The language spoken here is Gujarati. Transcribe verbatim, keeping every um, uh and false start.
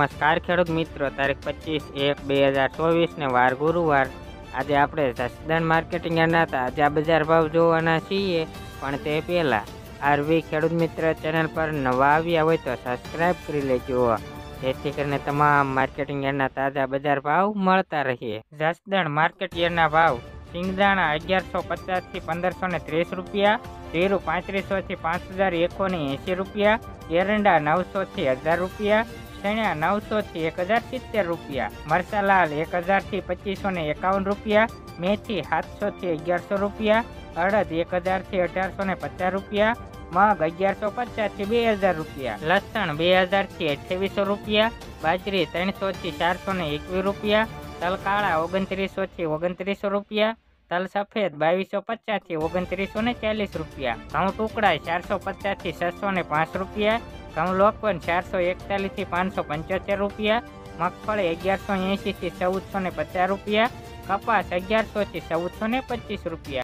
નમસ્કાર ખેડૂત મિત્રો, તારીખ પચીસ એક બે હજાર ચોવીસ ને વાર ગુરુવાર. આજે આપણે જસદણ માર્કેટિંગ યાર્ડના તાજા બજાર ભાવ જોવાના છીએ, પણ તે પહેલા આરવી ખેડૂત મિત્ર ચેનલ પર નવા આવ્યા હોય તો સબસ્ક્રાઇબ કરી લેજો, જેથી કરીને તમામ માર્કેટિંગ યાર્ડના તાજા બજાર ભાવ મળતા રહે. જસદણ માર્કેટ યાર્ડના ભાવ: સિંગદાણા અગિયારસો પચાસ થી પંદરસો ને ત્રીસ રૂપિયા, જીરું પાંત્રીસો થી પાંચ હજાર એકસો ને એસી રૂપિયા, એરંડા નવસો થી હજાર રૂપિયા, ચણા નવસો થી એક હજાર સિત્તેર રૂપિયા, મરચાલાલ એક હજાર થી પચીસો ને એકાવન રૂપિયા, મેથી સાતસો થી અગિયારસો રૂપિયા, અડદ એક હજાર થી અઢારસો ને પચાસ રૂપિયા, મગ અગિયારસો પચાસ થી બે હજાર રૂપિયા, લસણ બે હજાર થી અઠ્યાવીસો રૂપિયા, બાજરી ત્રણસો થી ચારસો ને એકવીસ રૂપિયા, તલ કાળા ઓગણત્રીસો થી ઓગણત્રીસો રૂપિયા, તલ સફેદ બાવીસો પચાસ થી ઓગણત્રીસો ને ચાલીસ રૂપિયા, ઘઉં ટુકડા ચારસો પચાસ થી છસો ને પાંચ રૂપિયા, ઘઉં લોકવન ચારસો એકતાલીસ થી પાંચસો પંચોતેર રૂપિયા, મગફળી અગિયારસો એસી થી ચૌદસો ને પચાસ રૂપિયા, કપાસ અગિયારસો થી ચૌદસો ને પચીસ રૂપિયા.